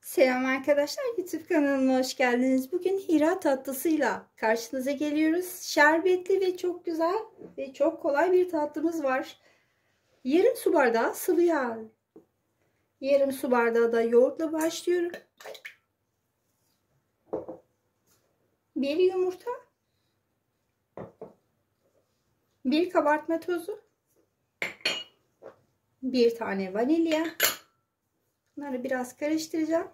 Selam arkadaşlar, YouTube kanalıma hoş geldiniz. Bugün Hira tatlısıyla karşınıza geliyoruz. Şerbetli ve çok güzel ve çok kolay bir tatlımız var. Yarım su bardağı sıvı yağ, yarım su bardağı da yoğurtla başlıyorum. Bir yumurta, bir kabartma tozu, bir tane vanilya. Bunları biraz karıştıracağım.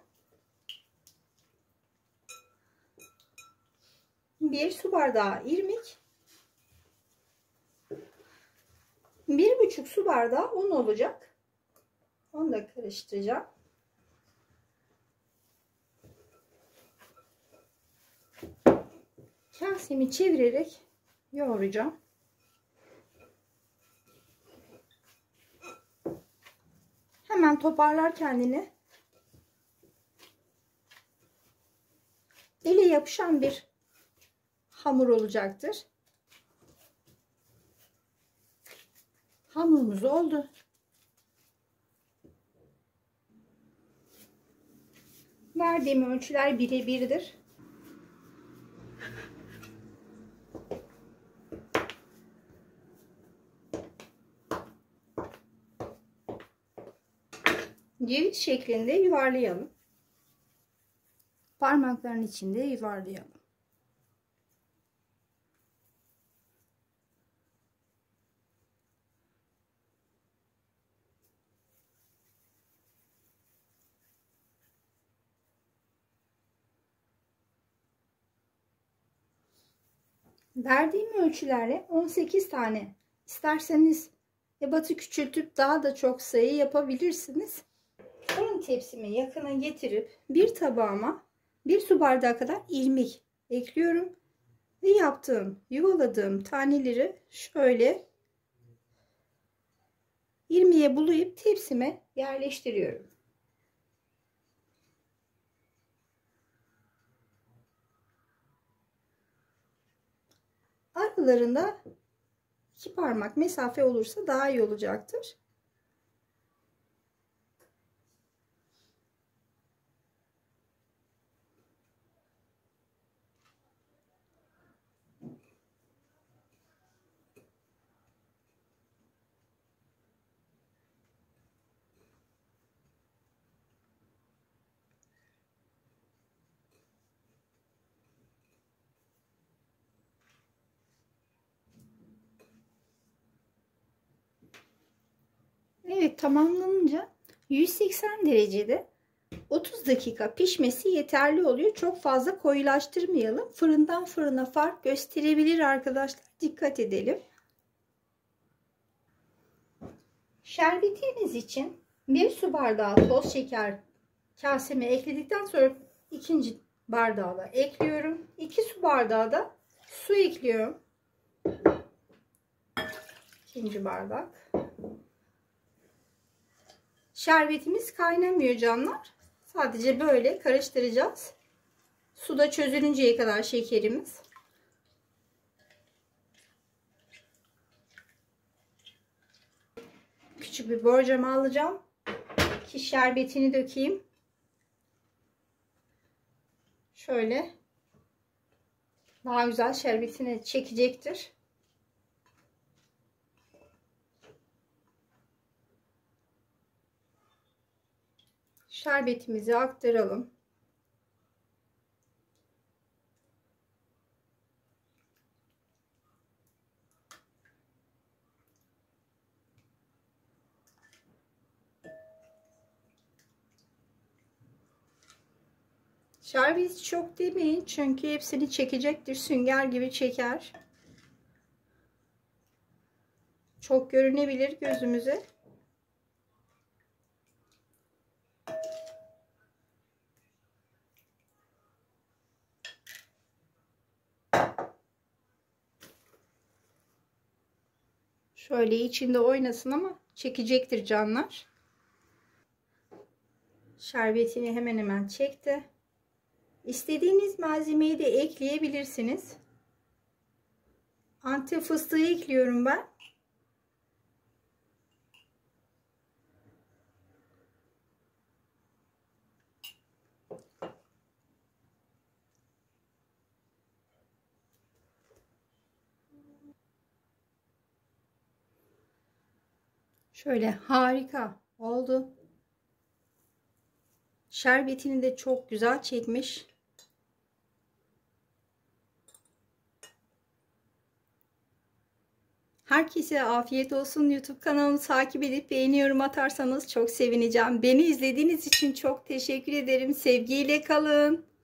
Bir su bardağı irmik, 1,5 su bardağı un olacak. Onu da karıştıracağım. Kasemi çevirerek yoğuracağım. Hemen toparlar kendini. Ele yapışan bir hamur olacaktır. Hamurumuz oldu. Verdiğim ölçüler birebirdir. Ceviz şeklinde yuvarlayalım. Parmakların içinde yuvarlayalım. Verdiğim ölçülerle 18 tane, isterseniz ebatı küçültüp daha da çok sayı yapabilirsiniz. Fırın tepsimi yakına getirip bir tabağıma 1 su bardağı kadar irmik ekliyorum ve yaptığım, yuvaladığım taneleri şöyle irmiğe bulayıp tepsime yerleştiriyorum. Aralarında 2 parmak mesafe olursa daha iyi olacaktır. Evet, tamamlanınca 180 derecede 30 dakika pişmesi yeterli oluyor. Çok fazla koyulaştırmayalım. Fırından fırına fark gösterebilir arkadaşlar. Dikkat edelim. Şerbetiniz için 1 su bardağı toz şeker kaseme ekledikten sonra ikinci bardağı da ekliyorum. 2 su bardağı da su ekliyorum. İkinci bardak. Şerbetimiz kaynamıyor canlar. Sadece böyle karıştıracağız. Suda çözülünceye kadar şekerimiz. Küçük bir borcama alacağım ki şerbetini dökeyim. Şöyle daha güzel şerbetini çekecektir. Şerbetimizi aktaralım. Şerbeti çok demeyin çünkü hepsini çekecektir. Sünger gibi çeker. Çok görünebilir gözümüze. Şöyle içinde oynasın ama çekecektir canlar. Şerbetini hemen hemen çekti. İstediğiniz malzemeyi de ekleyebilirsiniz. Antep fıstığı ekliyorum ben. Şöyle harika oldu. Şerbetini de çok güzel çekmiş. Herkese afiyet olsun. YouTube kanalımı takip edip beğeni yorum atarsanız çok sevineceğim. Beni izlediğiniz için çok teşekkür ederim. Sevgiyle kalın.